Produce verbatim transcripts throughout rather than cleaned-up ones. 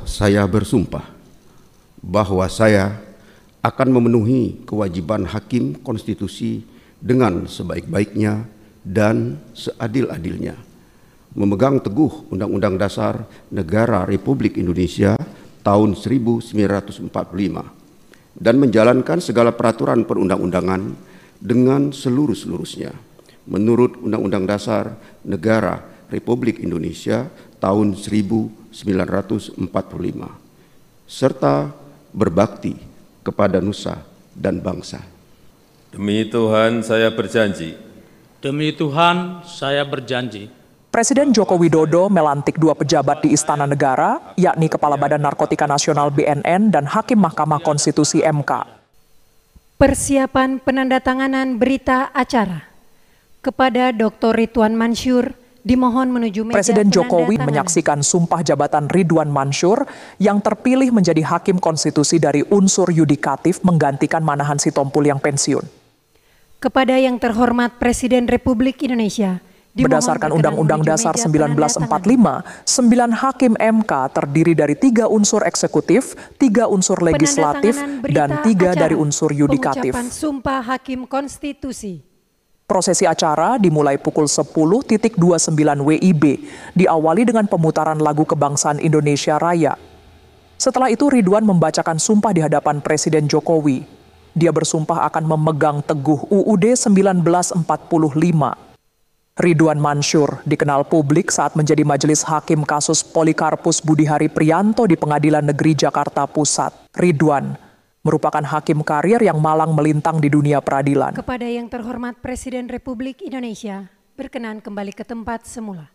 saya bersumpah bahwa saya akan memenuhi kewajiban hakim konstitusi dengan sebaik-baiknya dan seadil-adilnya, memegang teguh Undang-Undang Dasar Negara Republik Indonesia tahun seribu sembilan ratus empat puluh lima dan menjalankan segala peraturan perundang-undangan dengan seluruh-seluruhnya menurut Undang-Undang Dasar Negara Republik Indonesia tahun seribu sembilan ratus empat puluh lima serta berbakti kepada nusa dan bangsa. Demi Tuhan saya berjanji. Demi Tuhan saya berjanji. Presiden Joko Widodo melantik dua pejabat di Istana Negara, yakni Kepala Badan Narkotika Nasional B N N dan Hakim Mahkamah Konstitusi M K. Persiapan penandatanganan berita acara kepada Doktor Ridwan Mansyur dimohon menuju meja Presiden Jokowi penandatanganan. menyaksikan sumpah jabatan Ridwan Mansyur yang terpilih menjadi Hakim Konstitusi dari unsur yudikatif menggantikan Manahan Sitompul yang pensiun. Kepada yang terhormat Presiden Republik Indonesia, berdasarkan Undang-Undang Dasar seribu sembilan ratus empat puluh lima, sembilan hakim M K terdiri dari tiga unsur eksekutif, tiga unsur legislatif, dan tiga dari unsur yudikatif. Pengucapan Sumpah Hakim Konstitusi. Prosesi acara dimulai pukul sepuluh dua puluh sembilan W I B, diawali dengan pemutaran lagu kebangsaan Indonesia Raya. Setelah itu Ridwan membacakan sumpah di hadapan Presiden Jokowi. Dia bersumpah akan memegang teguh U U D seribu sembilan ratus empat puluh lima. Ridwan Mansyur dikenal publik saat menjadi majelis hakim kasus Polikarpus Budihari Prianto di Pengadilan Negeri Jakarta Pusat. Ridwan merupakan hakim karir yang malang melintang di dunia peradilan. Kepada yang terhormat Presiden Republik Indonesia, berkenan kembali ke tempat semula.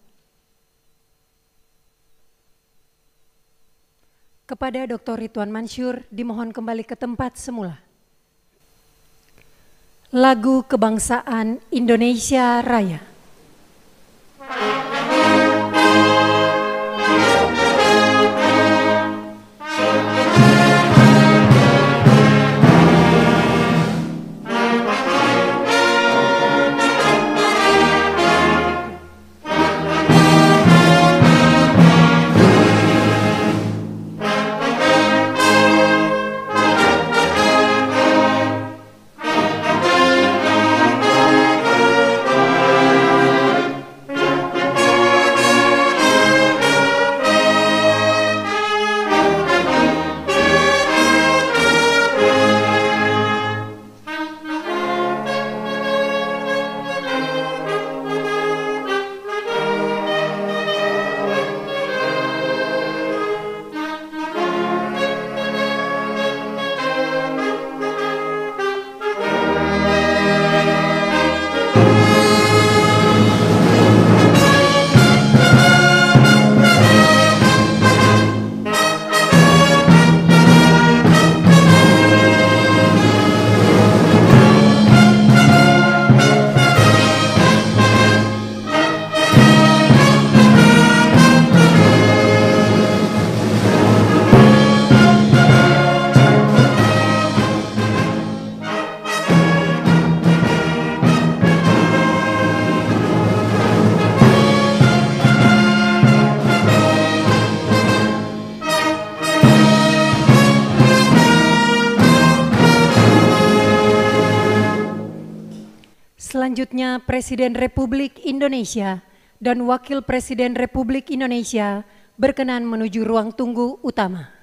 Kepada Doktor Ridwan Mansyur dimohon kembali ke tempat semula. Lagu Kebangsaan Indonesia Raya. Selanjutnya, Presiden Republik Indonesia dan Wakil Presiden Republik Indonesia berkenan menuju ruang tunggu utama.